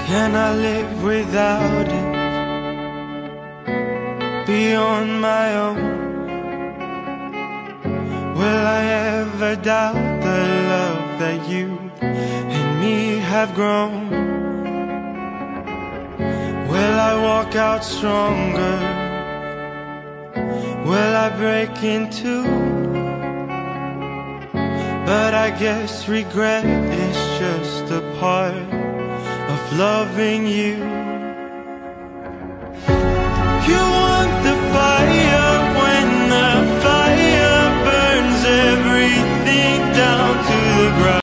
Can I live without it? Be on my own? Will I ever doubt the love that you and me have grown? Will I walk out stronger? Will I break in two? But I guess regret is just a part of loving you. You want the fire when the fire burns everything down to the ground.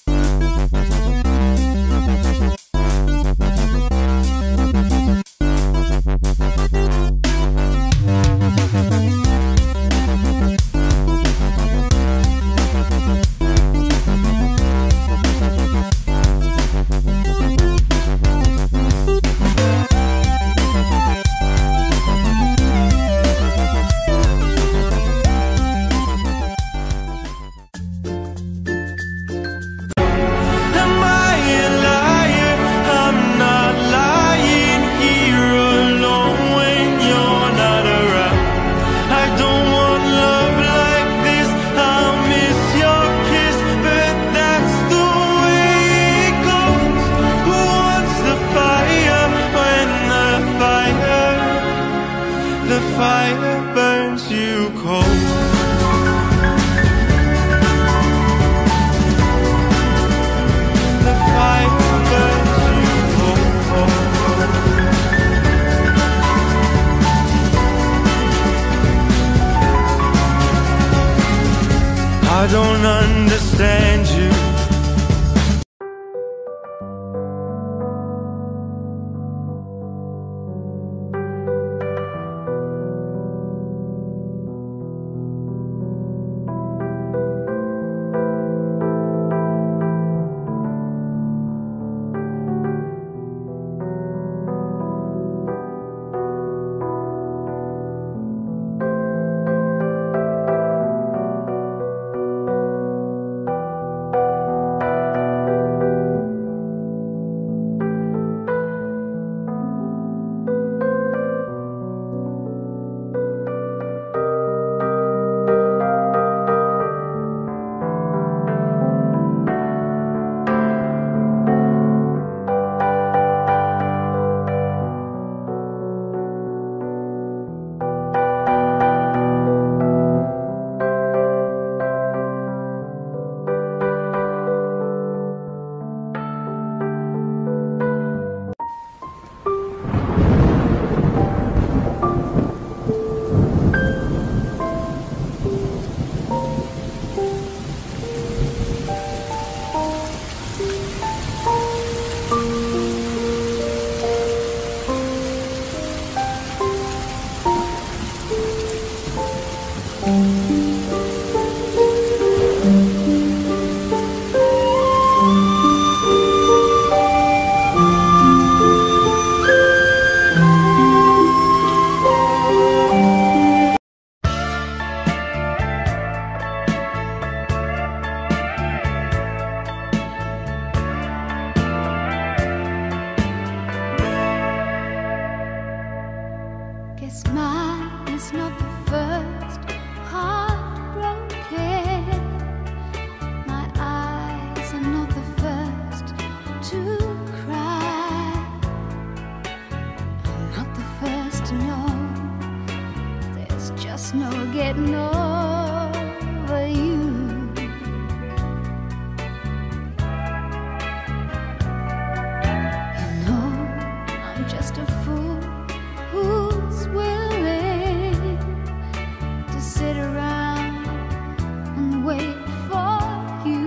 The fire burns you cold. The fire burns you cold. I don't understand you. Guess mine is not the first heartbroken. My eyes are not the first to cry. I'm not the first to know. There's just no getting over you. You know I'm just a fool who's willing to sit around and wait for you.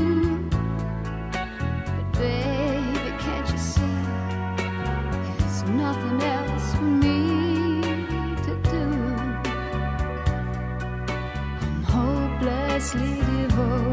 But baby, can't you see there's nothing else for me to do? I'm hopelessly devoted